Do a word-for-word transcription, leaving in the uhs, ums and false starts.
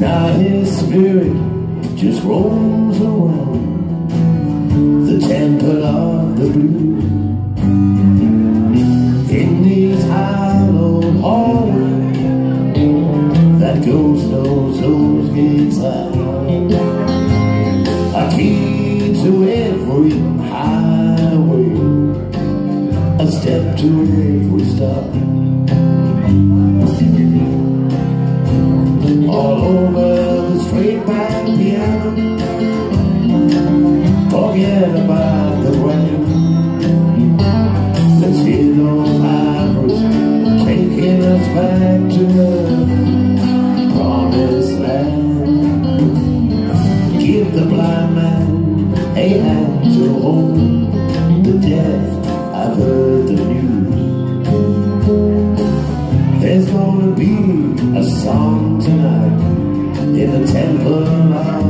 Now his spirit just roams around the temple of the blues. In these hallowed hallways that ghost knows those gates are a key to every highway, a step to every stop. All over the straight back piano, forget about the rain. Let's hear those ivories taking us back to the promised land. Give the blind man a hand to hold the deaf. I've heard the news. There's gonna be a song tonight in the temple of